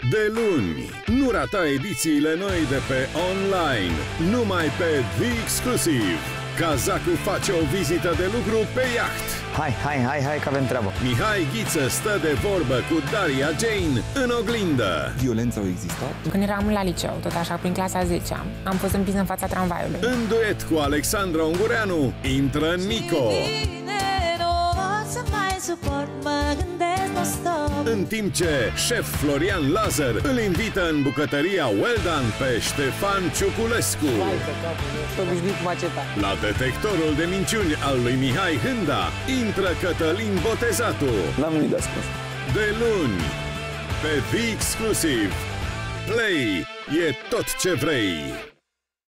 De luni, nu rata edițiile noi de pe online, numai pe The Exclusive. Cazacu face o vizită de lucru pe iaht. Hai, că avem treabă. Mihai Ghiță stă de vorbă cu Daria Jane în oglindă. Violența au existat? Când eram la liceu, tot așa, prin clasa 10-a, am fost împins în fața tramvaiului. În duet cu Alexandra Ungureanu, intră Nico. În timp ce șef Florian Lazar îl invită în bucătăria Weldan pe Ștefan Ciuculescu. La detectorul de minciuni al lui Mihai Hânda intră Cătălin Botezatu. N-am nimic de spus. De luni, pe The Exclusive. Play e tot ce vrei.